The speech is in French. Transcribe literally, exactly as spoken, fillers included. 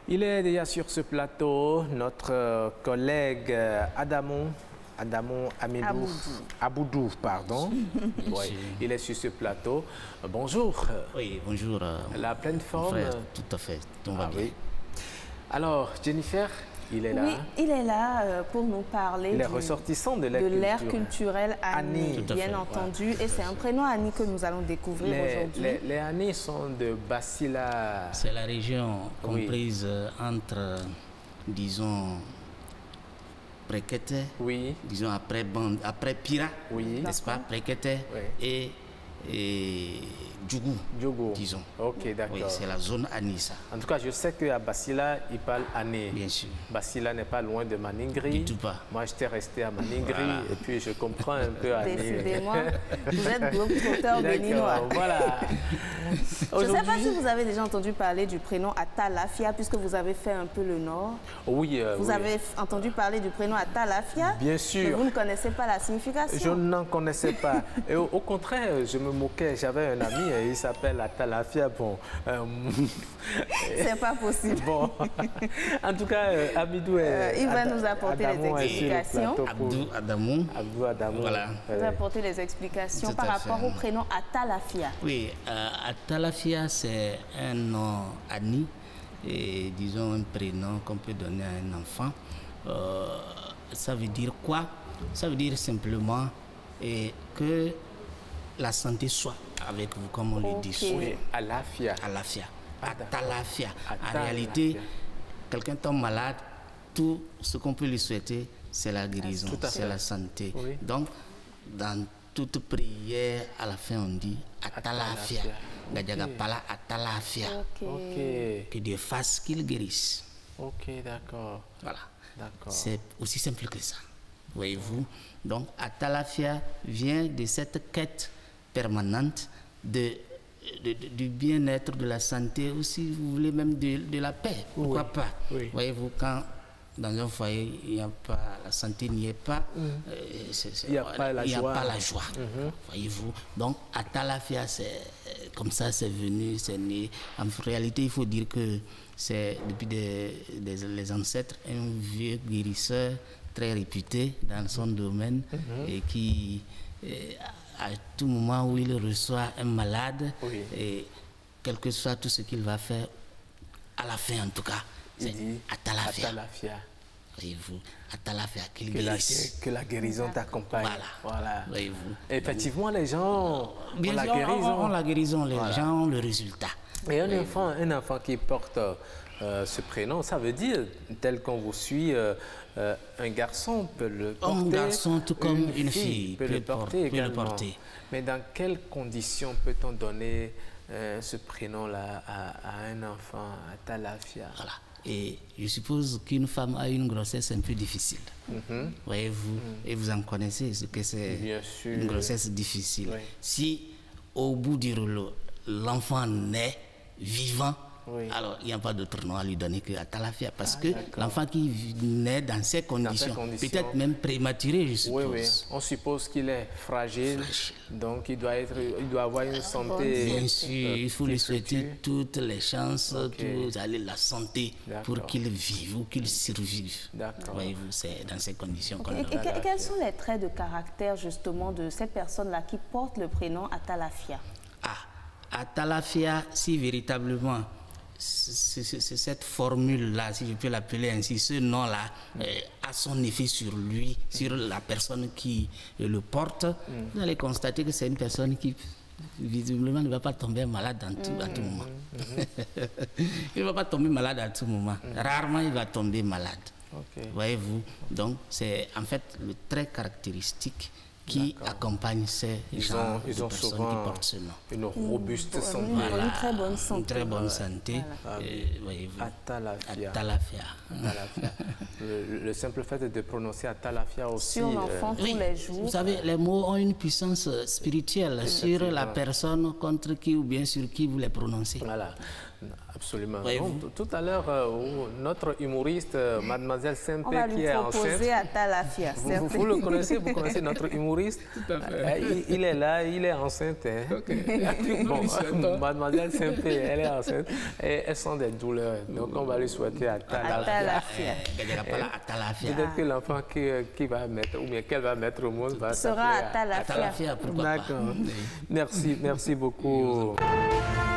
Il est déjà sur ce plateau, notre euh, collègue euh, Adamon, Adamon Amidou, Aboudou. Aboudou, pardon. Oui, il est sur ce plateau. Euh, bonjour. Oui, bonjour. Euh, La pleine forme. frère, tout à fait, tout va Ah, bien. oui. Alors, Jennifer, il est là. Oui, il est là euh, pour nous parler Il est du- ressortissant de de l'ère l'ère culturelle. culturelle Annie, Annie. Tout à bien fait. entendu. Et c'est un prénom Annie que nous allons découvrir Les, aujourd'hui. les, les Annies sont de Basila. C'est la région Oui. comprise euh, entre, euh, disons, Préquete, Oui, disons après, Band- après Pira, oui. n'est-ce pas, Préquete Oui. et, et Djougou, Djogo. disons. Ok, Oui, d'accord. c'est la zone Anissa, En tout cas, je sais qu'à Basila, il parle Annie. bien sûr. Basila n'est pas loin de Maningri. Du tout pas. Moi, j'étais resté à Maningri Voilà. et puis je comprends un peu Annie. Décidément, vous êtes globe-trotteur béninois. D'accord, voilà. Je ne sais pas Aujourd'hui- si vous avez déjà entendu parler du prénom Atalafia, puisque vous avez fait un peu le nord. Oui, euh, Vous oui. avez f- entendu parler du prénom Atalafia, Bien mais sûr. vous ne connaissez pas la Je signification. n'en connaissais pas. Et au, au contraire, je me moquais. J'avais un ami, et il s'appelle Atalafia. Bon, euh, C'est pas possible. bon. En tout cas, euh, Abidou est. Euh, il va Ada- nous apporter les Adamon est sur le explications. plateau pour- Abdou Adamou. Abdou Adamon. Voilà. Vous Euh, apporter les explications Tout par à rapport fait. au prénom Atalafia. Oui, euh, Atalafia, c'est un nom Annie, et disons un prénom qu'on peut donner à un enfant. Euh, ça veut dire quoi? Ça veut dire simplement et que la santé soit avec vous, comme on le dit Ok. souvent. oui, Alafia. Atalafia. Ah, d'accord. Atalafia. En Atalafia. réalité, quelqu'un tombe malade, tout ce qu'on peut lui souhaiter, c'est la guérison, Tout à c'est fait. la santé. Oui. Donc, dans toute prière, à la fin, on dit Atalafia. Atalafia. Gadjagapala Atalafia. Ok. Ok, Que Dieu fasse qu'il guérisse. ok, d'accord. Voilà. D'accord. C'est aussi simple que ça. Voyez-vous? Donc, Atalafia vient de cette quête permanente de, de- de- du bien-être, de la santé, ou si vous voulez même de, de la paix. Pourquoi Oui. pas? Oui. Voyez-vous, quand dans un foyer, il n'y a pas, la santé n'y est pas, euh, c'est- c'est- Il n'y a pas la il y a joie. pas la joie. Voyez-vous? Donc, Atalafia, c'est comme ça, c'est venu, c'est né. En réalité, il faut dire que c'est depuis des, des- les ancêtres un vieux guérisseur très réputé dans son domaine et qui, euh, à tout moment où il reçoit un malade, Oui. et quel que soit tout ce qu'il va faire, à la fin en tout cas, Il c'est dit Atalafia. Atalafia. Voyez-vous, Atalafia, qu'il Que la, guérisse. que la guérison t'accompagne. Voilà. Voilà. Voyez-vous. Effectivement, les gens ont Bien la sûr, on- guérison. on, on la guérison, les Voilà. gens ont le résultat. Et un enfant, un enfant qui porte euh, ce prénom, ça veut dire, tel qu'on vous suit, euh, euh, un garçon peut le porter. Un garçon, tout comme une fille, peut, peut le le por- porter peut le également. porter. Mais dans quelles conditions peut-on donner euh, ce prénom-là à, à un enfant, à Talafia? Voilà. Et je suppose qu'une femme a une grossesse un peu difficile. Mhm. Voyez-vous, et vous en connaissez ce que c'est Bien sûr. une grossesse difficile. Oui. Si au bout du rouleau, l'enfant naît vivant, Oui. alors il n'y a pas d'autre nom à lui donner que Atalafia. Parce Ah, que d'accord. l'enfant qui vit- naît dans ces conditions, conditions. peut-être même prématuré, je Oui, suppose. oui. On suppose qu'il est fragile, Fragile. donc il doit, être, il doit avoir une santé. Bien sûr, il faut qui lui souhaiter fluctue. toutes les chances, Ok. tous, allez, la santé D'accord. pour qu'il vive ou qu'il survive. D'accord. Voyez-vous, c'est dans ces conditions qu'on Et, et doit. que- quels sont les traits de caractère justement de ces personnes-là qui portent le prénom Atalafia? Ah, Atalafia, si véritablement c'est c'est- c'est cette formule-là, si je peux l'appeler ainsi, ce nom-là, euh, a son effet sur lui, sur la personne qui euh, le porte, vous allez constater que c'est une personne qui visiblement ne va pas tomber malade dans tout- à tout moment. Il ne va pas tomber malade à tout moment. Rarement il va tomber malade. Ok. Voyez-vous, donc c'est en fait le trait caractéristique qui accompagne ces Ils gens ont, de ils ont personnes souvent qui portent ce nom. une robuste Une- santé. une- Une très bonne Une santé. très bonne santé. Ah euh, voyez-vous. Atalafia. Atalafia. Atalafia. Le, le simple fait de prononcer Atalafia aussi. Sur euh, l'enfant tous Oui, les jours. vous savez, les mots ont une puissance spirituelle sur la personne contre qui ou bien sur qui vous les prononcez. Voilà. Absolument. Oui, Non, vous- tout à l'heure, euh, notre humoriste, euh, Mademoiselle On va Saint-Pé, lui qui est proposer enceinte. à Talafia. Vous, vous- vous le connaissez, vous connaissez notre humoriste. Tout à fait. Euh, il, il est là, il est enceinte. Hein. Ok. Bon, Nous lui souhaitons. Mademoiselle Saint-Pé, elle est enceinte et elle sent des douleurs. Donc on va lui souhaiter à À Talafia. Talafia. Eh, ben, il n'y a pas la Atalafia. Peut-être que l'enfant qui, qui va mettre, ou bien qu'elle va mettre au monde va Sera à s'appeler Talafia. Atalafia, pourquoi pas. D'accord. Oui. Merci, merci beaucoup.